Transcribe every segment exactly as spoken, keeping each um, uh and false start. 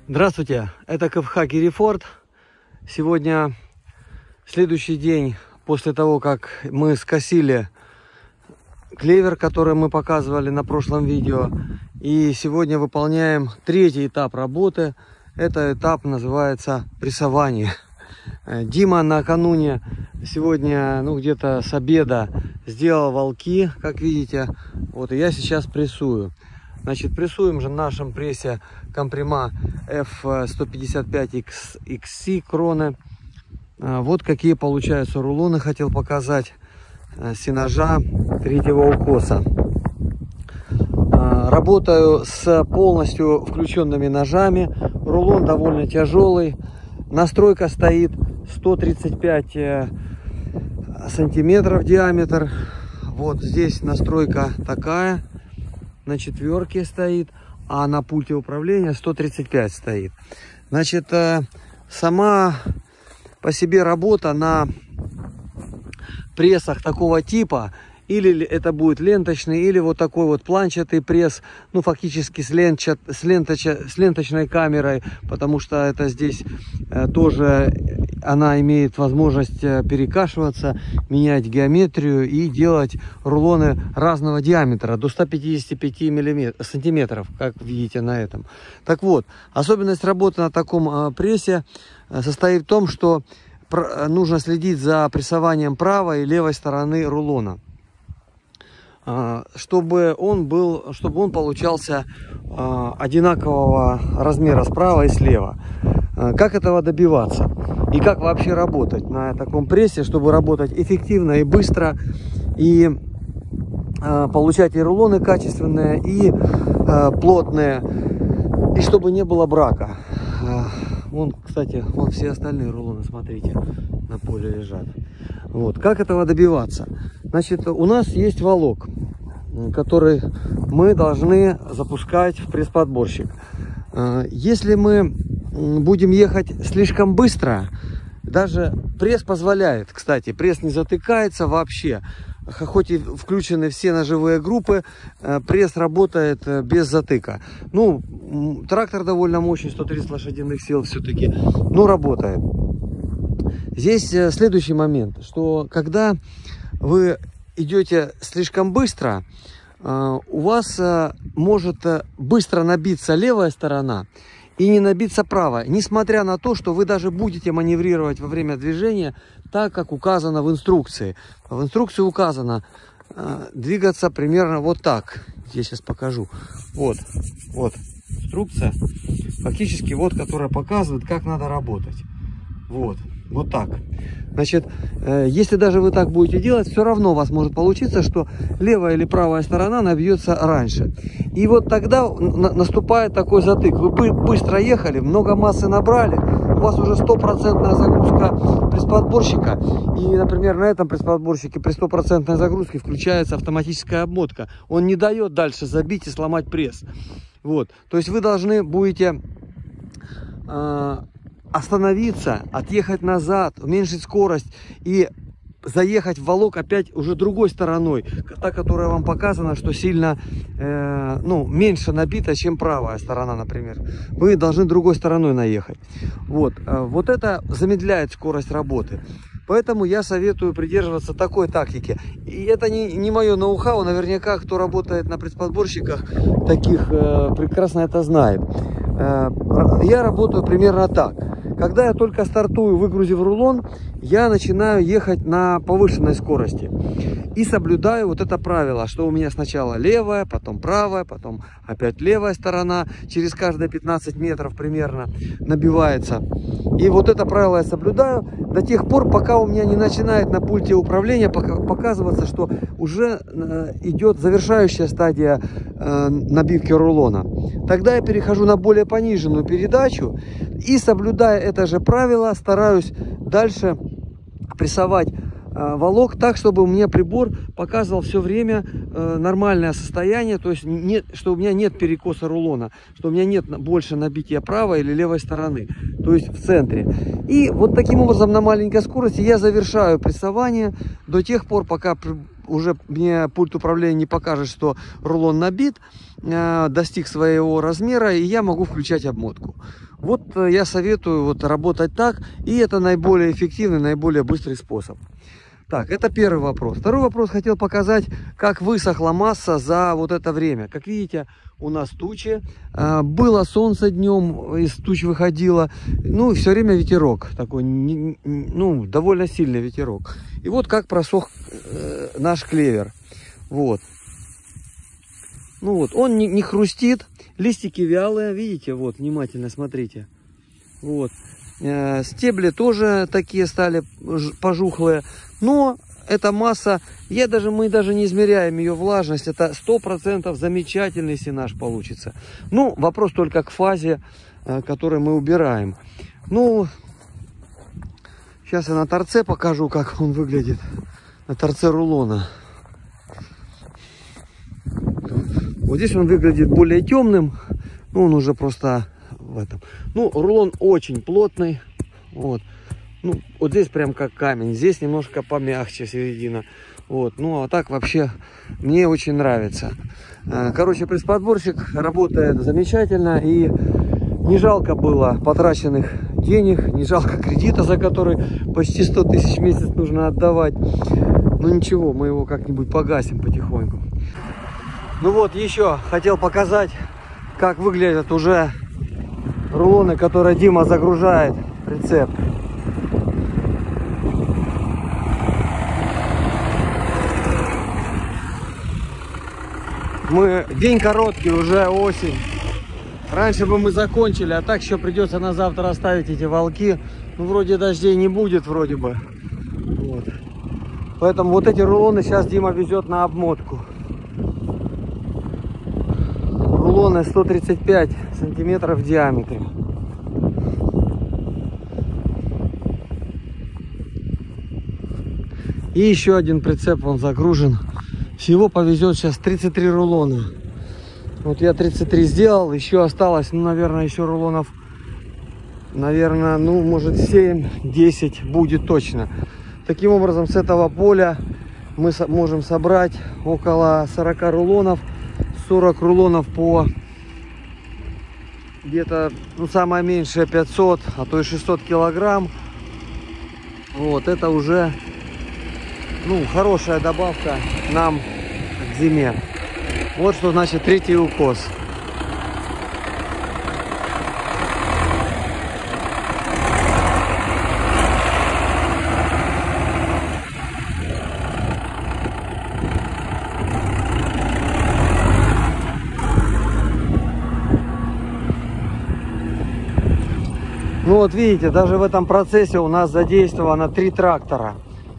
Здравствуйте, это КФХ Кирифорд. Сегодня следующий день после того, как мы скосили клевер, который мы показывали на прошлом видео. И сегодня выполняем третий этап работы. Этот этап называется прессование. Дима накануне сегодня, ну где-то с обеда, сделал валки, как видите. Вот, и я сейчас прессую. Значит, прессуем же в нашем прессе Комприма эф сто пятьдесят пять икс си кроны. Вот какие получаются рулоны, хотел показать. Сенажа третьего укоса. Работаю с полностью включенными ножами. Рулон довольно тяжелый. Настройка стоит сто тридцать пять сантиметров диаметр. Вот здесь настройка такая. На четверке стоит, а на пульте управления сто тридцать пять стоит. Значит, сама по себе работа на прессах такого типа, или это будет ленточный, или вот такой вот планчатый пресс, ну фактически с, ленчат, с, ленточ, с ленточной камерой, потому что это здесь э, тоже она имеет возможность перекашиваться, менять геометрию и делать рулоны разного диаметра, до ста пятидесяти пяти сантиметров, как видите на этом. Так вот, особенность работы на таком э, прессе состоит в том, что нужно следить за прессованием правой и левой стороны рулона, чтобы он был, чтобы он получался одинакового размера справа и слева. Как этого добиваться и как вообще работать на таком прессе, чтобы работать эффективно и быстро, и получать и рулоны качественные, и плотные, и чтобы не было брака. Вон, кстати, вон все остальные рулоны, смотрите, на поле лежат. Вот, как этого добиваться? Значит, у нас есть валок, который мы должны запускать в пресс-подборщик. Если мы будем ехать слишком быстро, даже пресс позволяет, кстати, пресс не затыкается вообще. Хоть и включены все ножевые группы, пресс работает без затыка. Ну, трактор довольно мощный, сто тридцать лошадиных сил все-таки, но работает. Здесь следующий момент, что когда вы идете слишком быстро, у вас может быстро набиться левая сторона и не набиться правая, несмотря на то, что вы даже будете маневрировать во время движения так, как указано в инструкции. В инструкции указано э, двигаться примерно вот так. Я сейчас покажу. Вот, вот инструкция, фактически вот, которая показывает, как надо работать. Вот, вот так. Значит, э, если даже вы так будете делать, все равно у вас может получиться, что левая или правая сторона набьется раньше. И вот тогда на наступает такой затык. Вы быстро ехали, много массы набрали, у вас уже стопроцентная загрузка пресс-подборщика. И, например, на этом пресс-подборщике при стопроцентной загрузке включается автоматическая обмотка. Он не дает дальше забить и сломать пресс. Вот. То есть вы должны будете э, остановиться, отъехать назад, уменьшить скорость и заехать в валок опять уже другой стороной, та, которая вам показана, что сильно э, ну, меньше набита, чем правая сторона, например. Вы должны другой стороной наехать. Вот, вот это замедляет скорость работы. Поэтому я советую придерживаться такой тактики. И это не, не мое ноу-хау, наверняка, кто работает на пресс-подборщиках таких, э, прекрасно это знает. Э, я работаю примерно так. Когда я только стартую, выгрузив рулон, я начинаю ехать на повышенной скорости. И соблюдаю вот это правило, что у меня сначала левая, потом правая, потом опять левая сторона. Через каждые пятнадцать метров примерно набивается. И вот это правило я соблюдаю до тех пор, пока у меня не начинает на пульте управления показываться, что уже идет завершающая стадия набивки рулона. Тогда я перехожу на более пониженную передачу и, соблюдая это же правило, стараюсь дальше прессовать э, валок так, чтобы у меня прибор показывал все время э, нормальное состояние, то есть нет, что у меня нет перекоса рулона, что у меня нет больше набития правой или левой стороны, то есть в центре. И вот таким образом на маленькой скорости я завершаю прессование до тех пор, пока уже мне пульт управления не покажет, что рулон набит, э, достиг своего размера, и я могу включать обмотку. Вот э, я советую вот работать так, и это наиболее эффективный, наиболее быстрый способ. Так, это первый вопрос. Второй вопрос, хотел показать, как высохла масса за вот это время. Как видите, у нас тучи, э, было солнце днем, из туч выходило, ну и все время ветерок, такой, не, ну, довольно сильный ветерок. И вот как просох э, наш клевер. Вот. Ну вот, он не, не хрустит, листики вялые, видите, вот, внимательно смотрите. Вот. Э, стебли тоже такие стали пожухлые. Но эта масса, я даже, мы даже не измеряем ее влажность, это сто процентов замечательный сенаж получится. Ну, вопрос только к фазе, который мы убираем. Ну, сейчас я на торце покажу, как он выглядит, на торце рулона. Вот здесь он выглядит более темным, ну, он уже просто в этом. Ну, рулон очень плотный, вот. Ну, вот здесь прям как камень, здесь немножко помягче середина. Вот, ну а так вообще мне очень нравится. Короче, пресс-подборщик работает замечательно, и не жалко было потраченных денег, не жалко кредита, за который почти сто тысяч в месяц нужно отдавать. Ну ничего, мы его как-нибудь погасим потихоньку. Ну вот, еще хотел показать, как выглядят уже рулоны, которые Дима загружает в прицеп. Мы, день короткий, уже осень. Раньше бы мы закончили, а так еще придется на завтра оставить эти волки. Ну, вроде дождей не будет, вроде бы. Вот. Поэтому вот эти рулоны сейчас Дима везет на обмотку. Рулоны сто тридцать пять сантиметров в диаметре. И еще один прицеп, он загружен. Всего повезет сейчас тридцать три рулона. Вот я тридцать три сделал, еще осталось, ну, наверное, еще рулонов, наверное, ну, может, семь-десять будет точно. Таким образом, с этого поля мы можем собрать около сорока рулонов, сорок рулонов по где-то, ну, самое меньшее пятьсот, а то и шестьсот килограмм. Вот, это уже, ну, хорошая добавка нам к зиме. Вот что значит третий укос. Ну вот видите, даже в этом процессе у нас задействовано три трактора.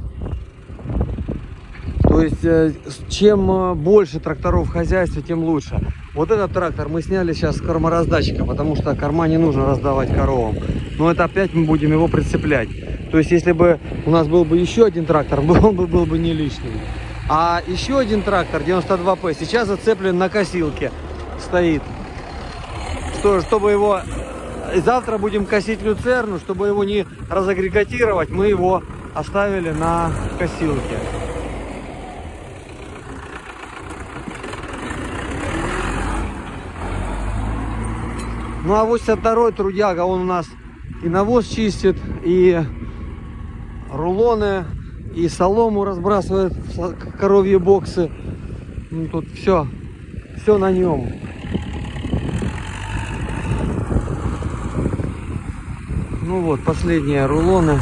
То есть, чем больше тракторов в хозяйстве, тем лучше. Вот этот трактор мы сняли сейчас с кормораздатчика, потому что корма не нужно раздавать коровам. Но это опять мы будем его прицеплять. То есть, если бы у нас был бы еще один трактор, он бы был бы не лишний. А еще один трактор девяносто два П сейчас зацеплен на косилке, стоит. Что, чтобы его... Завтра будем косить люцерну, чтобы его не разагрегатировать, мы его оставили на косилке. Ну а восемьдесят второй трудяга, он у нас и навоз чистит, и рулоны, и солому разбрасывает в коровьи боксы. Ну, тут все, все на нем. Ну вот, последние рулоны.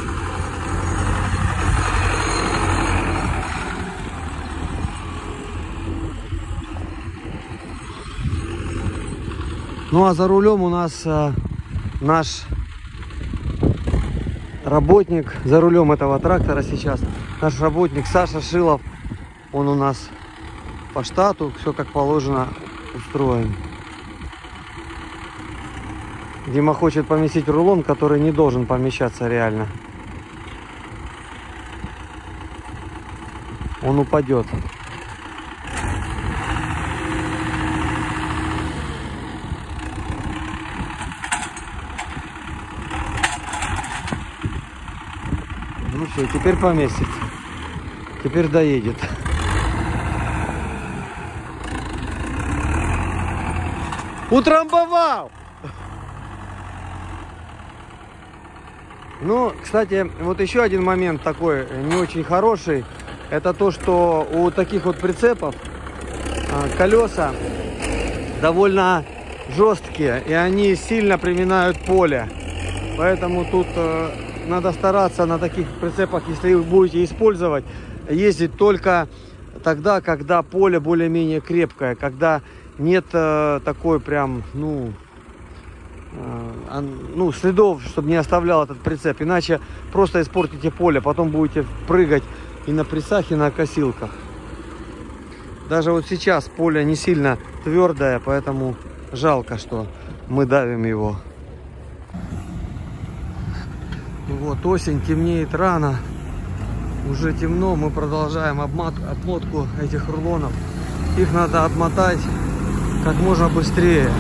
Ну а за рулем у нас а, наш работник, за рулем этого трактора сейчас наш работник Саша Шилов. Он у нас по штату, все как положено устроен. Дима хочет поместить рулон, который не должен помещаться реально. Он упадет. Ну все, теперь поместится. Теперь доедет. Утрамбовал! Ну, кстати, вот еще один момент такой не очень хороший. Это то, что у таких вот прицепов колеса довольно жесткие. И они сильно приминают поле. Поэтому тут э, надо стараться на таких прицепах, если вы будете использовать, ездить только тогда, когда поле более-менее крепкое. Когда нет э, такой прям, ну... ну, следов, чтобы не оставлял этот прицеп. Иначе просто испортите поле. Потом будете прыгать и на прессах, и на косилках. Даже вот сейчас поле не сильно твердое, поэтому жалко, что мы давим его. Вот осень, темнеет рано. Уже темно, мы продолжаем обмот, обмотку этих рулонов. Их надо отмотать как можно быстрее.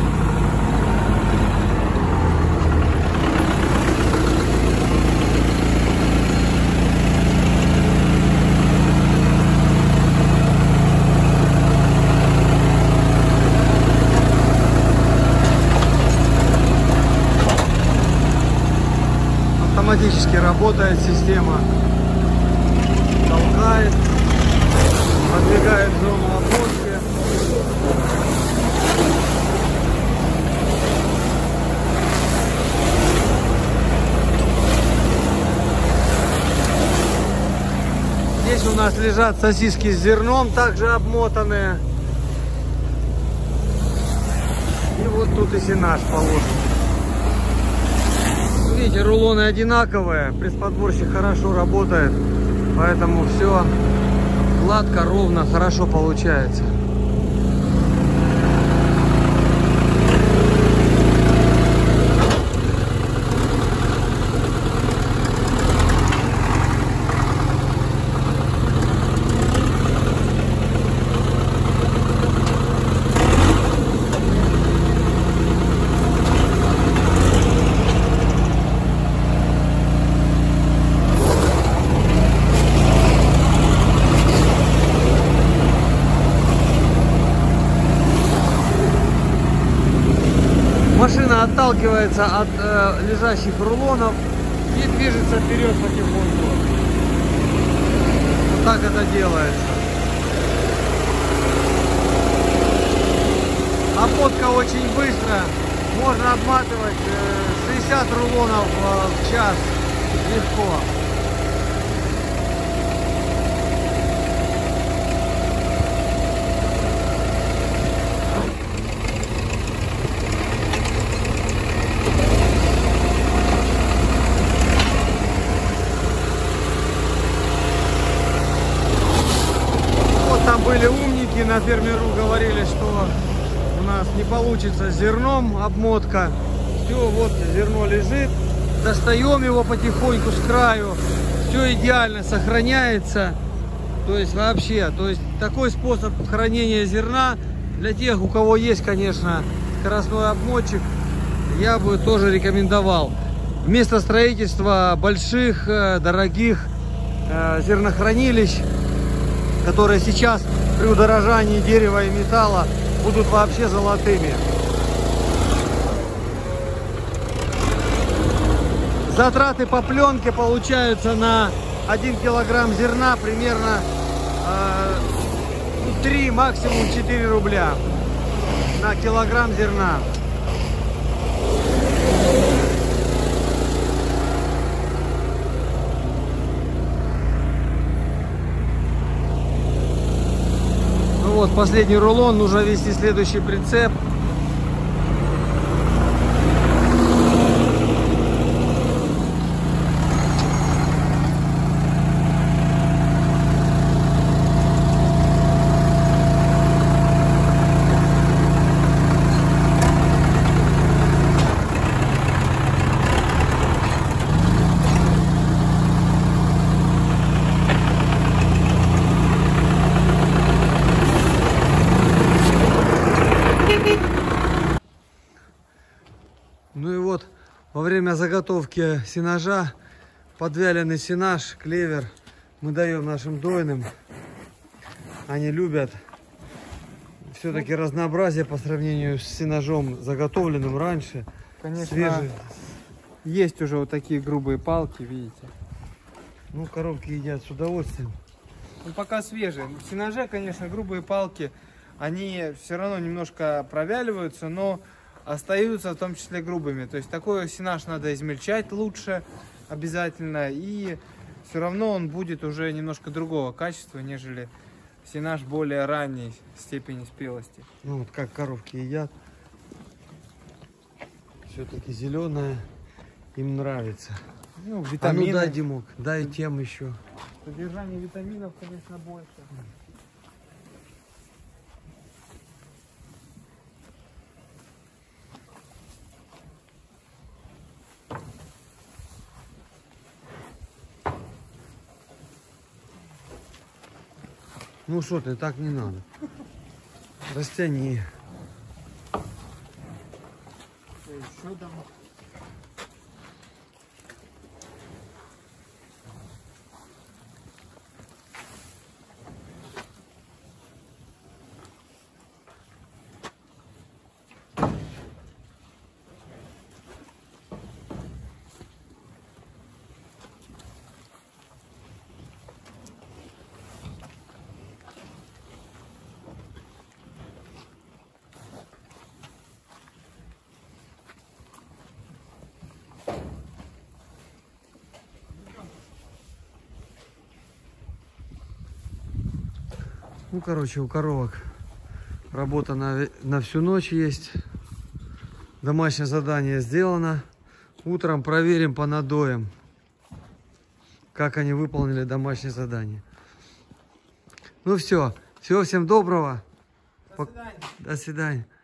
Автоматически работает система, толкает, продвигает зону обмотки. Здесь у нас лежат сосиски с зерном, также обмотанные. И вот тут и сенаж положен. Видите, рулоны одинаковые, пресс-подборщик хорошо работает, поэтому все гладко, ровно, хорошо получается. Машина отталкивается от э, лежащих рулонов и движется вперед потихоньку. Вот так это делается. Обмотка очень быстро. Можно обматывать э, шестьдесят рулонов э, в час легко. Были умники на фермеру, говорили, что у нас не получится с зерном обмотка. Все, вот зерно лежит, достаем его потихоньку с краю, все идеально сохраняется. То есть вообще, то есть такой способ хранения зерна для тех, у кого есть, конечно, скоростной обмотчик, я бы тоже рекомендовал. Вместо строительства больших, дорогих э, зернохранилищ, которые сейчас при удорожании дерева и металла будут вообще золотыми. Затраты по пленке получаются на один килограмм зерна примерно э, три, максимум четыре рубля на килограмм зерна. Вот последний рулон, нужно вести следующий прицеп. Ну и вот во время заготовки сенажа подвяленный сенаж, клевер мы даем нашим дойным. Они любят все-таки ну, разнообразие по сравнению с сенажом, заготовленным раньше. Конечно, свежий. Есть уже вот такие грубые палки, видите. Ну, коровки едят с удовольствием. Ну, пока свежие. В сенаже, конечно, грубые палки, они все равно немножко провяливаются, но остаются в том числе грубыми. То есть такой сенаж надо измельчать лучше обязательно, и все равно он будет уже немножко другого качества, нежели сенаж более ранней степени спелости. Ну вот как коровки едят, все-таки зеленое им нравится. Ну, витамины. А ну дай, Димок, дай тем еще. Содержание витаминов, конечно, больше. Ну что ты, так не надо. Растяни. Еще там. Ну, короче, у коровок работа на, на всю ночь есть. Домашнее задание сделано. Утром проверим по надоям, как они выполнили домашнее задание. Ну все, всего всем доброго. До свидания. До свидания.